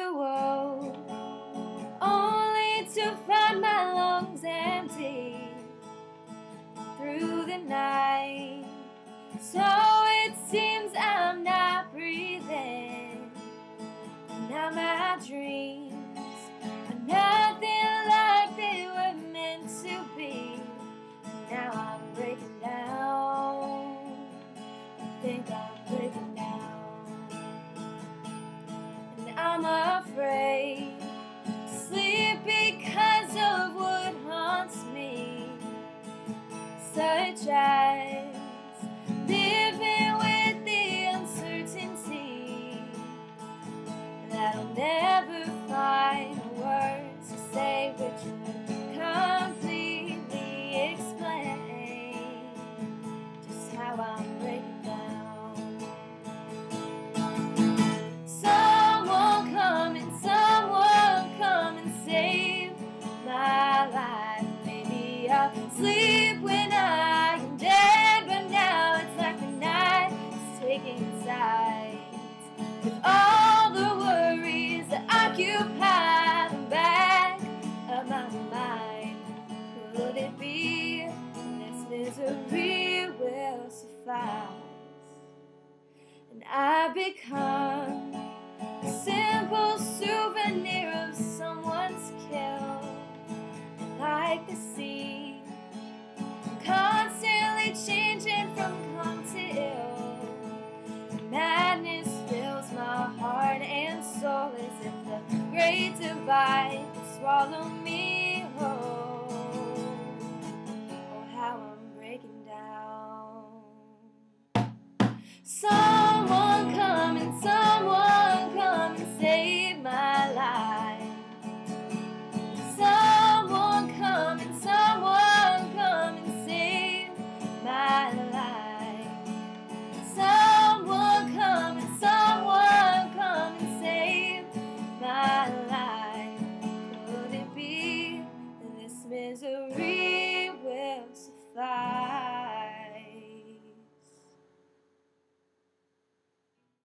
the world, only to find my lungs empty through the night. So it seems I'm not breathing. Now my dreams are nothing like they were meant to be. Now I'm breaking down. I think I'm breaking down. And I'm afraid to sleep because of what haunts me, such as living with the uncertainty that I'll never find words to say which would completely explain just how I'm breaking down. Someone come and save my life. Maybe I'll sleep when I am dead, but now it's like the night is taking sides with all the worries that occupy the back of my mind. Could it be this misery will suffice? And I become a simple souvenir of someone's kill, and like the sea, constantly changing from calm to ill. Madness fills my heart and soul as if the great divide would swallow me whole. Oh, how I'm breaking down.